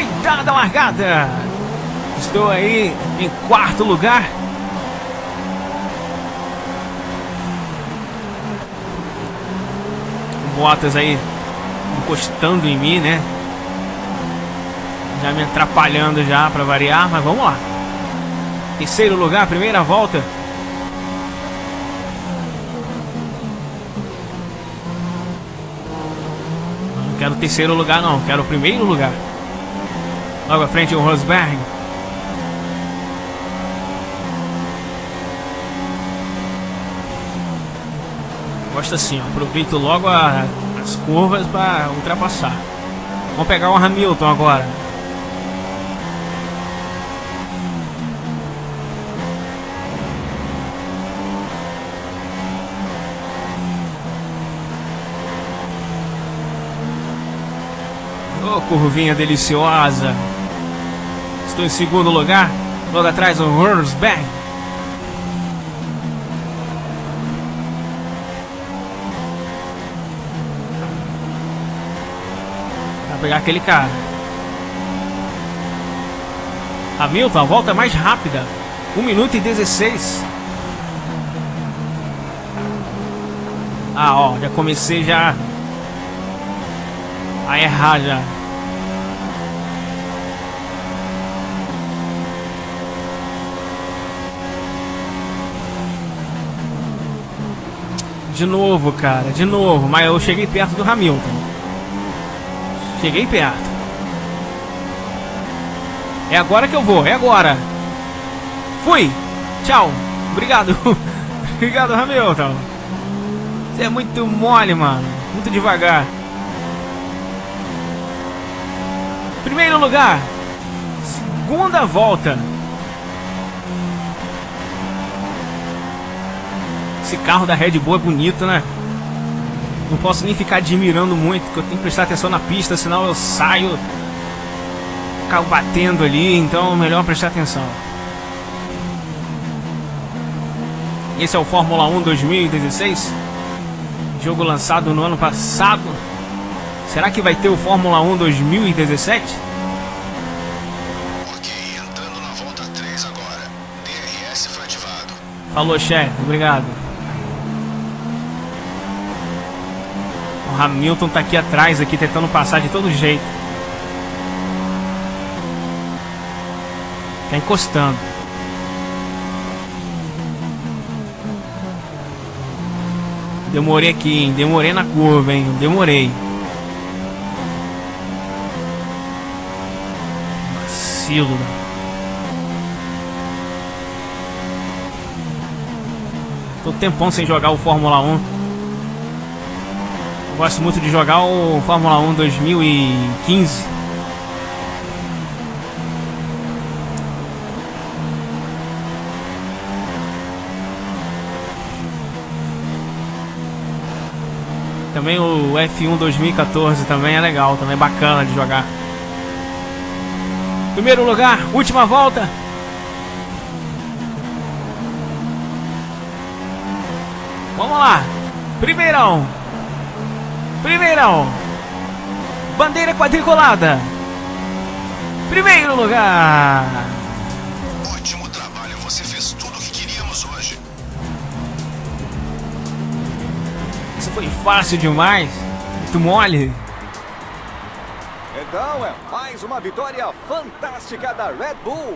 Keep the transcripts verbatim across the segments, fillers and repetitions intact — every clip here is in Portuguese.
Foi dada a largada. Estou aí em quarto lugar. Bottas aí encostando em mim, né? Já me atrapalhando já para variar, mas vamos lá. Terceiro lugar, primeira volta. Não quero terceiro lugar não, quero o primeiro lugar. Logo à frente o Rosberg. Gosto assim, ó, aproveito logo a, as curvas para ultrapassar. Vamos pegar o Hamilton agora. Oh, curvinha deliciosa. Estou em segundo lugar. Logo atrás o Rosberg. Vai pegar aquele cara. Hamilton, a volta mais rápida. um minuto e dezesseis. Ah, ó, já comecei já a errar já. De novo, cara, de novo. Mas eu cheguei perto do Hamilton. Cheguei perto. É agora que eu vou, é agora. Fui. Tchau. Obrigado. Obrigado, Hamilton. Você é muito mole, mano. Muito devagar. Primeiro lugar. Segunda volta. Esse carro da Red Bull é bonito, né? Não posso nem ficar admirando muito, porque eu tenho que prestar atenção na pista, senão eu saio, acabo batendo ali, então é melhor prestar atenção. Esse é o Fórmula um dois mil e dezesseis, jogo lançado no ano passado. Será que vai ter o Fórmula um dois mil e dezessete? Ok, entrando na volta três agora. D R S foi ativado. Falou, chefe, obrigado. O Hamilton tá aqui atrás, aqui tentando passar de todo jeito. Tá encostando. Demorei aqui, hein? Demorei na curva, hein? Demorei. Vacilo. Tô um tempão sem jogar o Fórmula um. Eu gosto muito de jogar o Fórmula um dois mil e quinze. Também o F um dois mil e quatorze também é legal, também é bacana de jogar. Primeiro lugar, última volta. Vamos lá. Primeirão. Primeirão. Bandeira quadriculada. Primeiro lugar. Ótimo trabalho, você fez tudo o que queríamos hoje. Isso foi fácil demais. Muito mole. Então é mais uma vitória fantástica da Red Bull.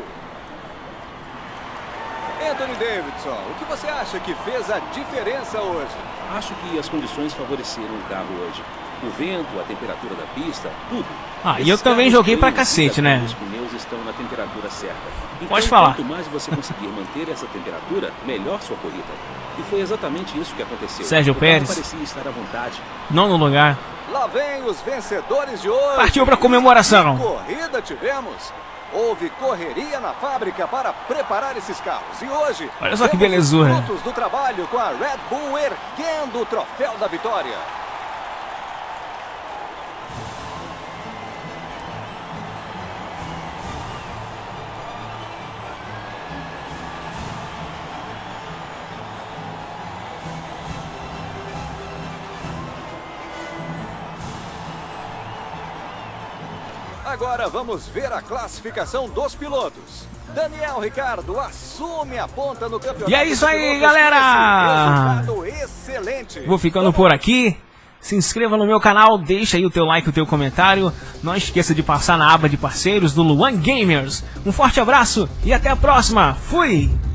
Anthony Davidson, o que você acha que fez a diferença hoje? Acho que as condições favoreceram o carro hoje. O vento, a temperatura da pista, tudo. Ah, e eu também joguei pra cacete, né? Os pneus estão na temperatura certa. Então, Pode falar. Quanto mais você conseguir manter essa temperatura, melhor sua corrida. E foi exatamente isso que aconteceu. Sérgio o Pérez. parecia estar à vontade. Nono lugar. Lá vem os vencedores de hoje. Partiu pra comemoração. Que corrida tivemos. Houve correria na fábrica para preparar esses carros. E hoje, olha só que temos belezura. os frutos do trabalho com a Red Bull erguendo o troféu da vitória. agora vamos ver a classificação dos pilotos. Daniel Ricciardo assume a ponta no campeonato. E é isso aí, pilotos, galera! resultado excelente. Vou ficando por aqui. Se inscreva no meu canal, deixa aí o teu like, o teu comentário. Não esqueça de passar na aba de parceiros do Luan Gamers. Um forte abraço e até a próxima. Fui!